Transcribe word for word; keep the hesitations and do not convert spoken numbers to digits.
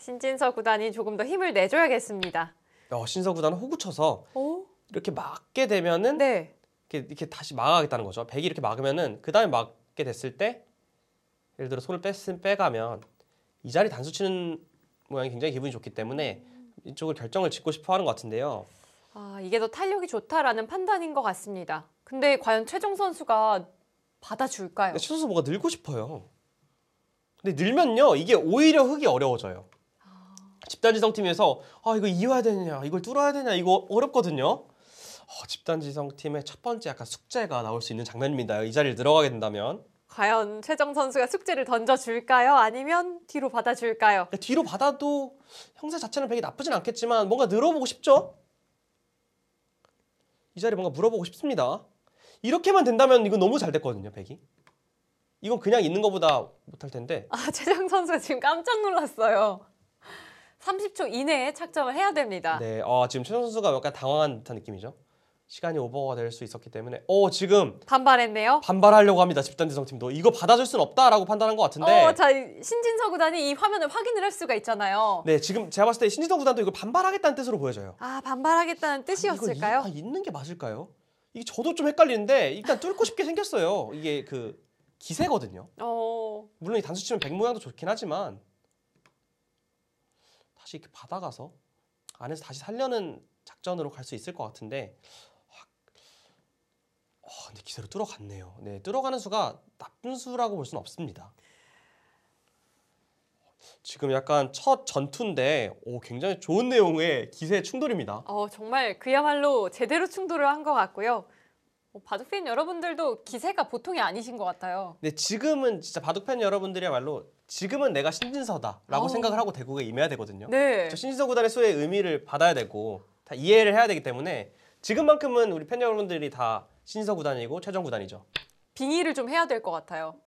신진서 구단이 조금 더 힘을 내줘야겠습니다. 어, 신서 구단은 호구 쳐서 오? 이렇게 막게 되면은 네. 이렇게, 이렇게 다시 막아가겠다는 거죠. 백이 이렇게 막으면은 그 다음에 막게 됐을 때 예를 들어 손을 뺐, 빼가면 이 자리 단수 치는 모양이 굉장히 기분이 좋기 때문에 이쪽을 결정을 짓고 싶어 하는 것 같은데요. 아, 이게 더 탄력이 좋다라는 판단인 것 같습니다. 근데 과연 최종 선수가 받아줄까요? 근데 최선수 뭐가 늘고 싶어요. 근데 늘면요 이게 오히려 흙이 어려워져요. 아... 집단지성팀에서 아 이거 이어야 되느냐 이걸 뚫어야 되냐 이거 어렵거든요. 어, 집단지성팀의 첫 번째 약간 숙제가 나올 수 있는 장면입니다. 이 자리를 들어가게 된다면. 과연 최정 선수가 숙제를 던져줄까요? 아니면 뒤로 받아줄까요? 뒤로 받아도 형사 자체는 백이 나쁘진 않겠지만 뭔가 늘어보고 싶죠? 이 자리 뭔가 물어보고 싶습니다. 이렇게만 된다면 이건 너무 잘 됐거든요, 백이. 이건 그냥 있는 것보다 못할 텐데. 아, 최정 선수가 지금 깜짝 놀랐어요. 삼십 초 이내에 착점을 해야 됩니다. 네, 어, 지금 최정 선수가 약간 당황한 듯한 느낌이죠. 시간이 오버가 될 수 있었기 때문에 어 지금 반발했네요. 반발하려고 합니다. 집단지성팀도. 이거 받아줄 순 없다라고 판단한 것 같은데. 어, 자, 신진서 구단이 이 화면을 확인을 할 수가 있잖아요. 네, 지금 제가 봤을 때 신진서 구단도 이걸 반발하겠다는 뜻으로 보여져요. 아, 반발하겠다는 뜻이었을까요? 아, 이거 이, 아, 있는 게 맞을까요? 이게 저도 좀 헷갈리는데 일단 뚫고 싶게 생겼어요. 이게 그 기세거든요. 어... 물론 이 단수 치면 백 모양도 좋긴 하지만 다시 이렇게 받아가서 안에서 다시 살려는 작전으로 갈 수 있을 것 같은데 어, 근데 기세로 뚫어갔네요. 네, 뚫어가는 수가 나쁜 수라고 볼 수는 없습니다. 지금 약간 첫 전투인데 오, 굉장히 좋은 내용의 기세 충돌입니다. 어, 정말 그야말로 제대로 충돌을 한 것 같고요. 어, 바둑팬 여러분들도 기세가 보통이 아니신 것 같아요. 네, 지금은 진짜 바둑팬 여러분들이야말로 지금은 내가 신진서다라고 아우. 생각을 하고 대국에 임해야 되거든요. 네. 신진서 구단의 수의 의미를 받아야 되고 다 이해를 해야 되기 때문에 지금만큼은 우리 팬 여러분들이 다 신진서 구단이고 최정 구단이죠. 빙의를 좀 해야 될 것 같아요.